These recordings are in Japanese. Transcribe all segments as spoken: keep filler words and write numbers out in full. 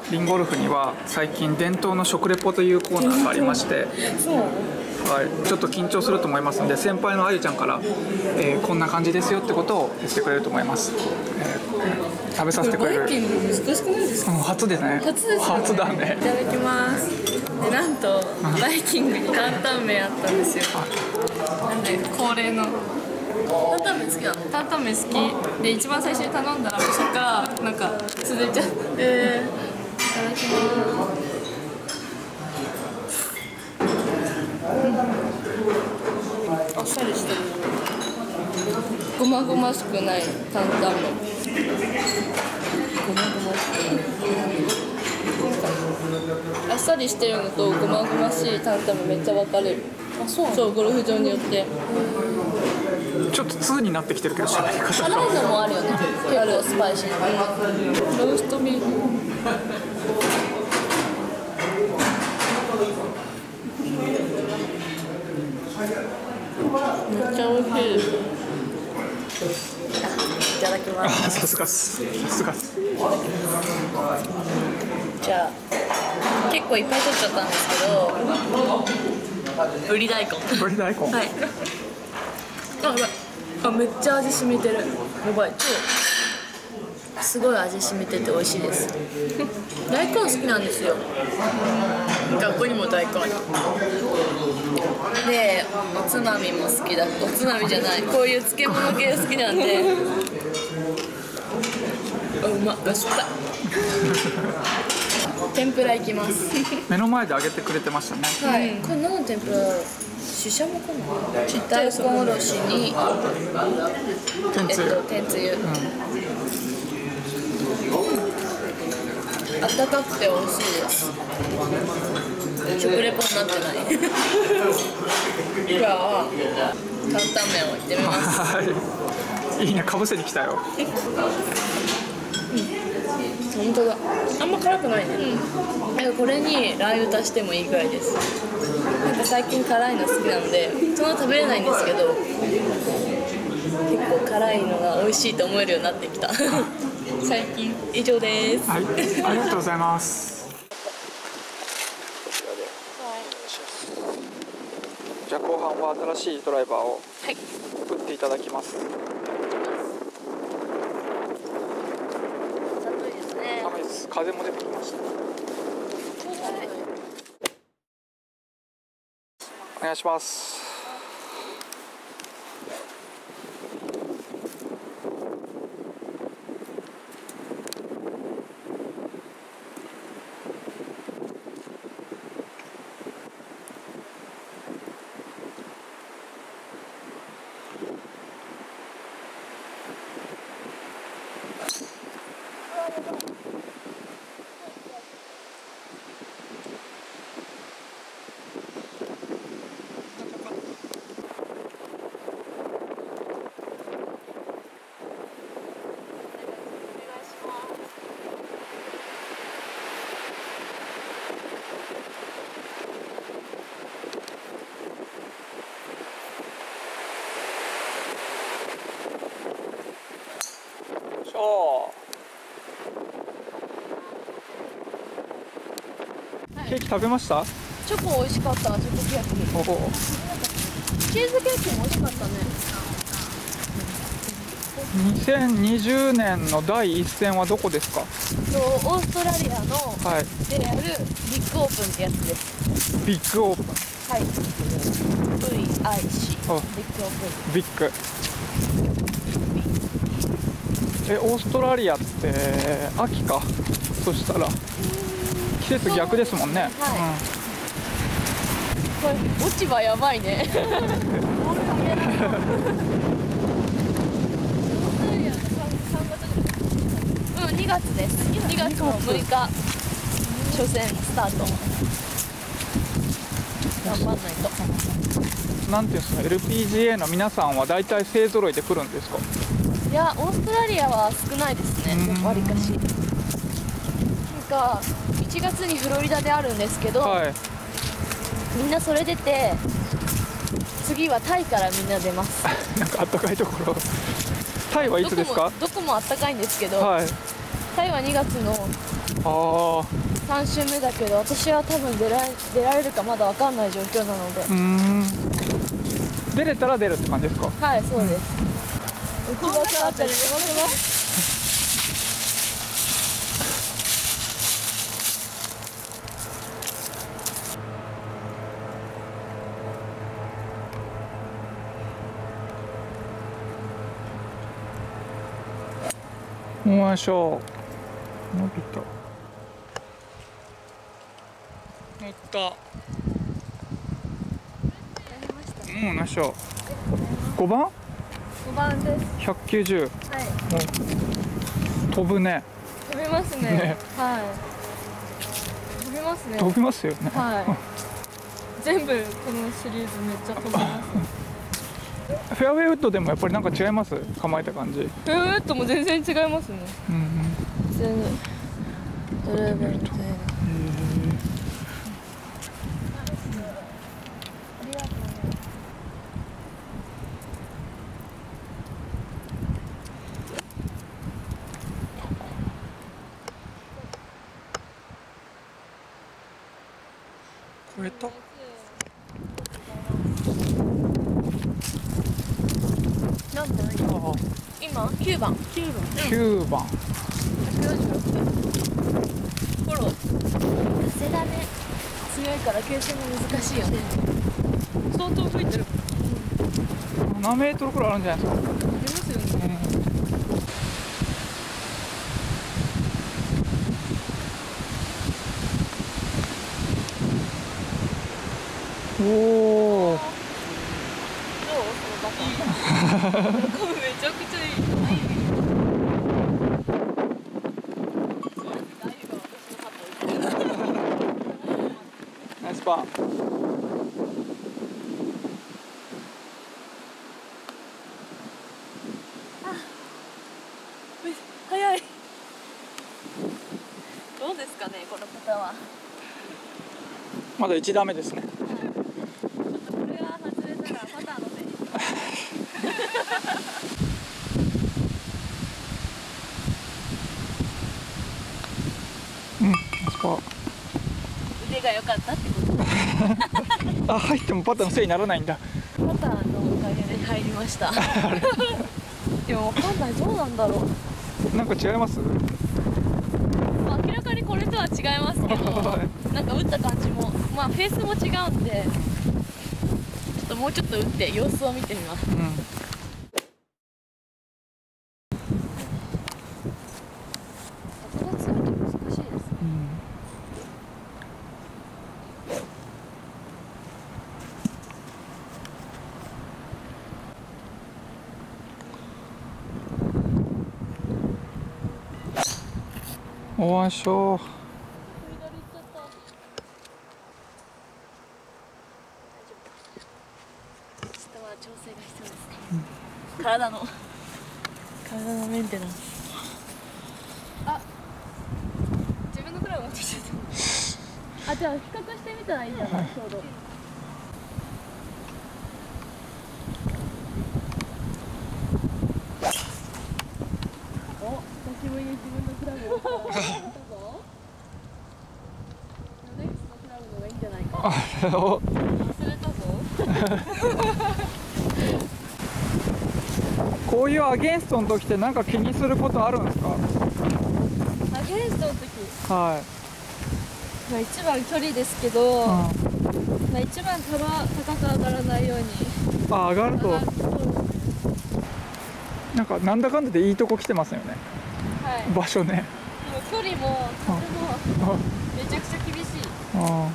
リンゴルフには最近伝統の食レポというコーナーがありまして、 そうなの？ はい、ちょっと緊張すると思いますので、先輩のあゆちゃんから、えー、こんな感じですよってことを言ってくれると思います。えー、食べさせてくれる。 バイキング難しくないですか？ うん、初ですね。 初ですよね。 初だね。 いただきます。で、なんとバイキングに担々麺あったんですよ。なんで恒例の。担々麺好きなの？担々麺好きで、一番最初に頼んだらそこからなんか続いちゃって、えー、いただきます。あっさりしてる。ごまごましくない担々麺。ごまごましくない。あっさりしてるのとごまごましい担々麺めっちゃ分かれる。あ、そう。そう、ゴルフ場によって。 ちょっと通になってきてるけど、喋り方辛いのもあるよね。結構スパイシーな。ローストビーフ。めっちゃ美味しいです。いただきます。 さすがっす。さすがっす。 じゃあ結構いっぱい取っちゃったんですけど、ぶり大根。 ぶり大根。 はい。あ、やばい。あ、めっちゃ味染みてる。やばい。超すごい味染みてて美味しいです。大根好きなんですよ。学校にも大根。で、おつまみも好きだ。おつまみじゃない。こういう漬物系好きなんで。あ、うまっ。おいしかった。天ぷらいきます。 目の前で揚げてくれてましたね。 はい。これ何の天ぷらだろう。ししゃもかな。大根おろしに天つゆ。 えっと天つゆ。うんあったかくて美味しいです。食レポになってない。じゃあ担々麺をいってみます。 はい。いいね、かぶせに来たよ。 うん、本当だ。あんま辛くないね。うん、これにラー油足してもいいぐらいです。なんか最近辛いの好きなので、そんな食べれないんですけど、結構辛いのが美味しいと思えるようになってきた。最近以上です。 はい、ありがとうございます。じゃあ後半は新しいドライバーを打っていただきます。はい、寒いですね。寒いです。風も出てきました。お願いします。ケーキ食べました？ チョコ美味しかった。チョコケーキ。 おお。 チーズケーキも美味しかったね。 にせんにじゅうねんのだい一戦はどこですか？ オーストラリアのであるビッグオープンってやつです。 ビッグオープン。 はい。ブイアイシー。ビッグオープン。 ビッグ。え、オーストラリアって秋か。そしたら季節逆ですもんね。はい。 うん、これ落ち葉やばいね。うん、にがつです。にがつのむいか初戦スタート。頑張んないと。 なんていうんですか、エルピージーエー の皆さんはだいたい勢ぞろいで来るんですか？ いや、オーストラリアは少ないですね。わりかし。なんかいちがつにフロリダであるんですけど、はい、みんなそれ出て、次はタイからみんな出ます。なんかあったかいところ。タイはいつですか？ どこも、どこもあったかいんですけど、 はい、 タイはにがつのああ、 さん週目だけど、私は多分出ら出られるかまだ分かんない状況なので。 うーん。出れたら出るって感じですか？ はい、そうです。浮き場所あったりしますね。 よいしょ。伸びた。乗った。うん、よいしょ。ごばん？ ごばんです。 ひゃくきゅうじゅう。 はい。 飛ぶね。 飛びますね。 ね、 はい。飛びますね。 飛びますよね。 はい。全部このシリーズめっちゃ飛びます。 フェアウェイウッドでもやっぱりなんか違います？構えた感じ。フェアウェイウッドも全然違いますね。 うんうん。 普通にドライバーみたいな。 超えた。 何分？今きゅうばん。きゅうばん。 きゅうばん。 ひゃくよんじゅうろく。フォロー。風だね。強いから傾斜も難しいよね。相当吹いてる。 ななメートルくらいあるんじゃないですか。ありますよね。 うん、おお。 どう？そのバカ。めちゃくちゃいい。 ナイスパー。 早い。どうですかね、この方は。 まだいち打目ですね。 ちょっとこれが外れたらパターのせい。 うん、ナイスパー。 腕が良かったってこと。 あ、入ってもパターのせいにならないんだ。 パターのおかげで入りました。でもわかんない、どうなんだろう。 なんか違います？ 明らかにこれとは違いますけど、なんか打った感じも、まあフェースも違うんで、ちょっともうちょっと打って様子を見てみます。うん、風が強いと難しいですね。うん、 おわしょ。 調整が必要ですね。うん、体の体のメンテナンス。あ、自分のクラブ持ってきちゃった。あ、じゃあ比較してみたらいいじゃない、ちょうど。お、久しぶりに自分のクラブを持ったぞ。ネクスのクラブの方がいいんじゃないか。忘れたぞ。 こういうアゲンストの時って何か気にすることあるんですか？ アゲンストの時、 はい、 まあ一番距離ですけど、うん、まあ一番球高く上がらないように。 あ、上がるとなんかなんだかんだでいいとこ来てますよね。はい、場所ね。 もう距離も風もめちゃくちゃ厳しい。ああ、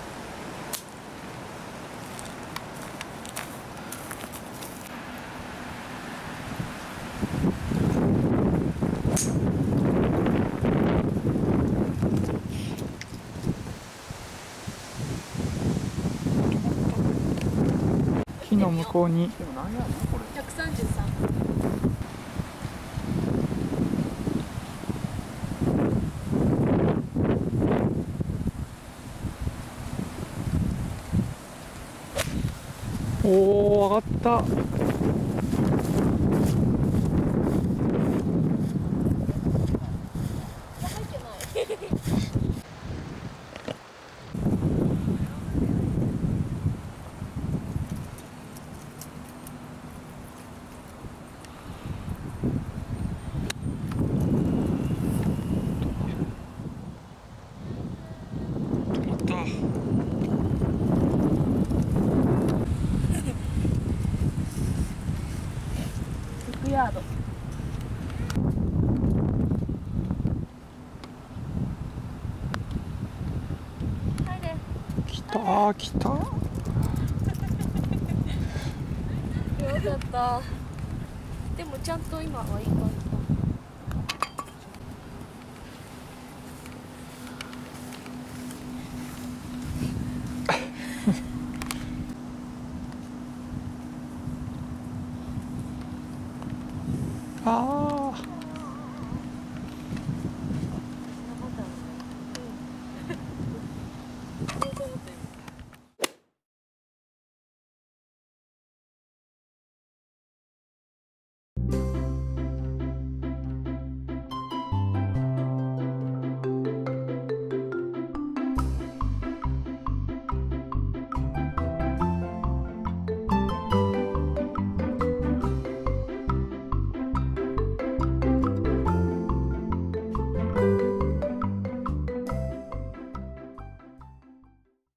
木の向こうにひゃくさんじゅうさん。 おお、上がった。 あー来た。 よかった。でもちゃんと今はいい感じ。 あ